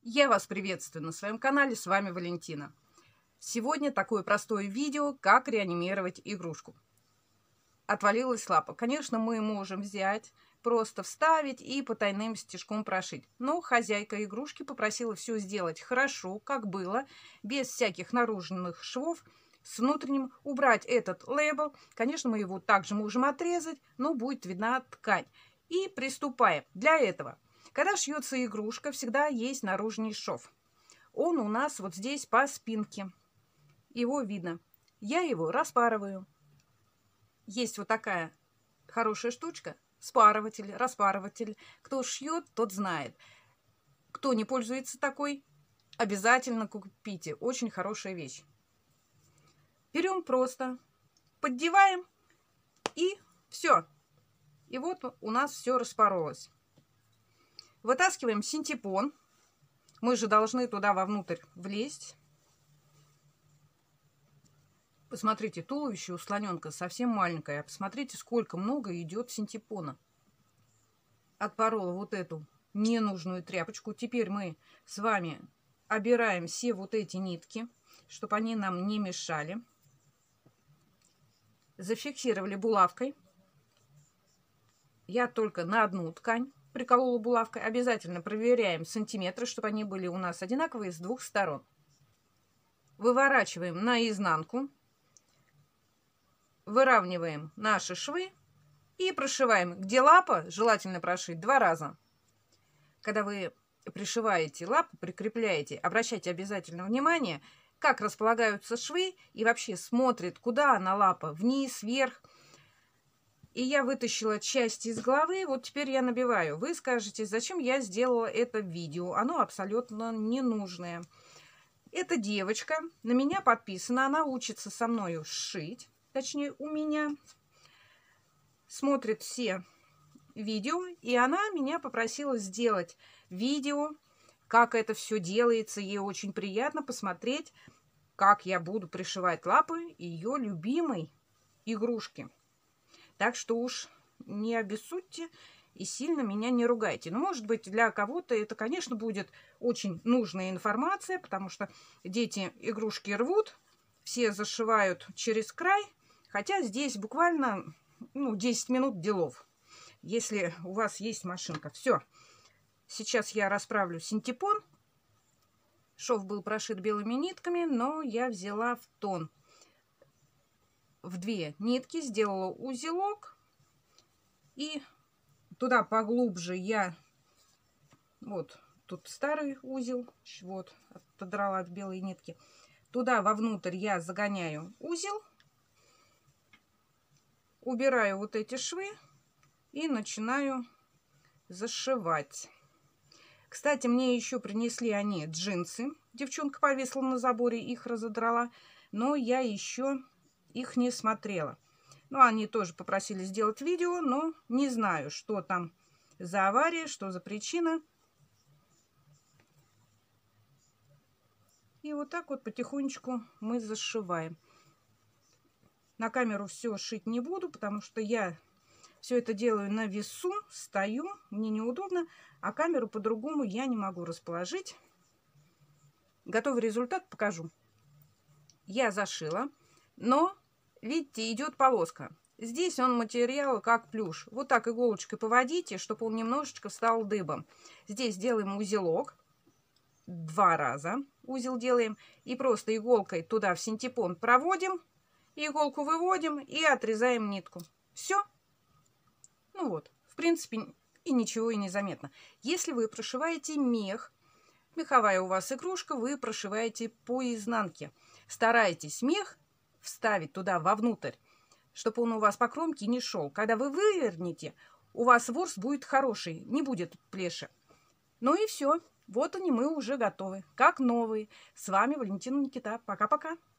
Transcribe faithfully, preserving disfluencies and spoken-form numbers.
Я вас приветствую на своем канале, с вами Валентина. Сегодня такое простое видео, как реанимировать игрушку. Отвалилась лапа. Конечно, мы можем взять, просто вставить и потайным стежком прошить. Но хозяйка игрушки попросила все сделать хорошо, как было, без всяких наружных швов, с внутренним, убрать этот лейбл. Конечно, мы его также можем отрезать, но будет видна ткань. И приступаем. Для этого, когда шьется игрушка, всегда есть наружный шов. Он у нас вот здесь по спинке. Его видно. Я его распарываю. Есть вот такая хорошая штучка. Спарыватель, распарыватель. Кто шьет, тот знает. Кто не пользуется такой, обязательно купите. Очень хорошая вещь. Берем просто, поддеваем и все. И вот у нас все распоролось. Вытаскиваем синтепон. Мы же должны туда вовнутрь влезть. Посмотрите, туловище у слоненка совсем маленькое. Посмотрите, сколько много идет синтепона. Отпорола вот эту ненужную тряпочку. Теперь мы с вами обираем все вот эти нитки, чтобы они нам не мешали. Зафиксировали булавкой. Я только на одну ткань приколола булавкой. Обязательно проверяем сантиметры, чтобы они были у нас одинаковые с двух сторон. Выворачиваем наизнанку. Выравниваем наши швы и прошиваем. Где лапа, желательно прошить два раза. Когда вы пришиваете лапу, прикрепляете, обращайте обязательно внимание, как располагаются швы и вообще смотрит, куда она лапа, вниз, вверх. И я вытащила часть из головы, вот теперь я набиваю. Вы скажете, зачем я сделала это видео? Оно абсолютно ненужное. Эта девочка на меня подписана, она учится со мною шить, точнее у меня. Смотрит все видео, и она меня попросила сделать видео, как это все делается. Ей очень приятно посмотреть, как я буду пришивать лапы ее любимой игрушки. Так что уж не обессудьте и сильно меня не ругайте. Но, может быть, для кого-то это, конечно, будет очень нужная информация, потому что дети игрушки рвут, все зашивают через край, хотя здесь буквально ну, десять минут делов, если у вас есть машинка. Все. Сейчас я расправлю синтепон. Шов был прошит белыми нитками, но я взяла в тон. В две нитки сделала узелок, и туда поглубже я вот тут старый узел, вот отодрала от белой нитки, туда вовнутрь я загоняю узел, убираю вот эти швы и начинаю зашивать. Кстати, мне еще принесли они джинсы, девчонка повесила на заборе, их разодрала, но я еще их не смотрела. Ну, они тоже попросили сделать видео, но не знаю, что там за авария, что за причина. И вот так вот потихонечку мы зашиваем. На камеру все шить не буду, потому что я все это делаю на весу, стою, мне неудобно, а камеру по-другому я не могу расположить. Готовый результат покажу. Я зашила, но видите, идет полоска. Здесь он материал как плюш. Вот так иголочкой поводите, чтобы он немножечко стал дыбом. Здесь делаем узелок. Два раза узел делаем. И просто иголкой туда в синтепон проводим. Иголку выводим и отрезаем нитку. Все. Ну вот, в принципе, и ничего и не заметно. Если вы прошиваете мех, меховая у вас игрушка, вы прошиваете по изнанке. Старайтесь мех вставить туда вовнутрь, чтобы он у вас по кромке не шел. Когда вы вывернете, у вас ворс будет хороший, не будет плеша. Ну и все. Вот они, мы уже готовы. Как новые. С вами Валентина Никита. Пока-пока.